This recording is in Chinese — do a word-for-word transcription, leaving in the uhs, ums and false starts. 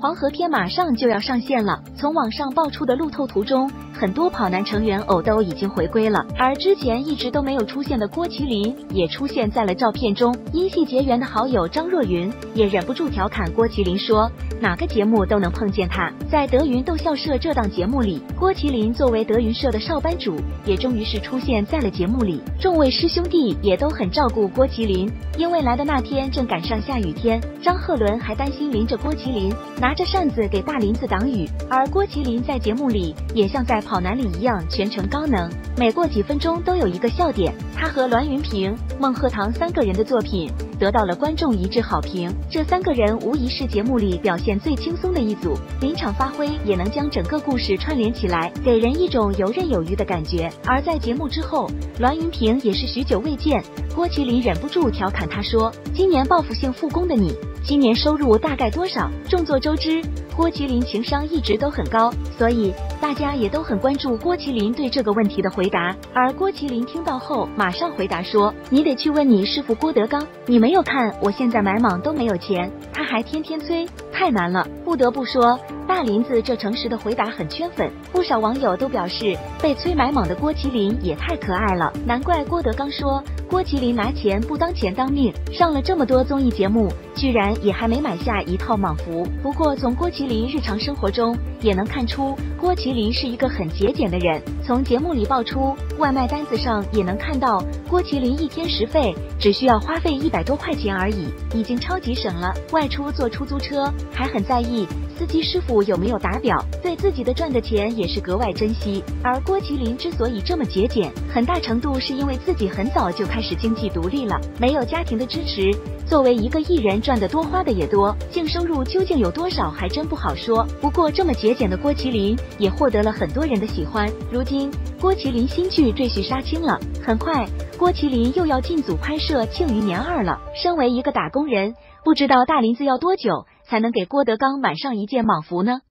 黄河篇马上就要上线了。从网上爆出的路透图中，很多跑男成员偶都已经回归了，而之前一直都没有出现的郭麒麟也出现在了照片中。因系结缘的好友张若昀也忍不住调侃郭麒麟说，哪个节目都能碰见他。在德云逗笑社这档节目里，郭麒麟作为德云社的少班主，也终于是出现在了节目里。众位师兄弟也都很照顾郭麒麟，因为来的那天正赶上下雨天，张鹤伦还担心淋着郭麒麟，拿着扇子给大林子挡雨。而郭麒麟在节目里也像在跑男里一样全程高能，每过几分钟都有一个笑点。他和栾云平、孟鹤堂三个人的作品得到了观众一致好评，这三个人无疑是节目里表现最轻松的一组，临场发挥也能将整个故事串联起来，给人一种游刃有余的感觉。而在节目之后，栾云平也是许久未见，郭麒麟忍不住调侃他说，今年报复性复工的你，今年收入大概多少？众所周知，郭麒麟情商一直都很高，所以大家也都很关注郭麒麟对这个问题的回答。而郭麒麟听到后马上回答说，你得去问你师傅郭德纲，你没有看我现在买莽都没有钱，他还天天催，太难了。不得不说，大林子这诚实的回答很圈粉，不少网友都表示被催买莽的郭麒麟也太可爱了，难怪郭德纲说郭麒麟拿钱不当钱当命，上了这么多综艺节目，居然也还没买下一套莽服。不过从郭麒麟日常生活中也能看出，郭麒麟是一个很节俭的人。从节目里爆出外卖单子上也能看到，郭麒麟一天食费只需要花费一百多块钱而已，已经超级省了。外出坐出租车还很在意司机师傅有没有打表，对自己的赚的钱也是格外珍惜。而郭麒麟之所以这么节俭，很大程度是因为自己很早就开始经济独立了，没有家庭的支持，作为一个艺人赚得多花的也多，净收入究竟有多少还真不好说。不过这么节俭的郭麒麟也获得了很多人的喜欢。如今郭麒麟新剧赘婿杀青了，很快郭麒麟又要进组拍摄《庆余年二》了。身为一个打工人，不知道大林子要多久才能给郭德纲买上一件莽服呢？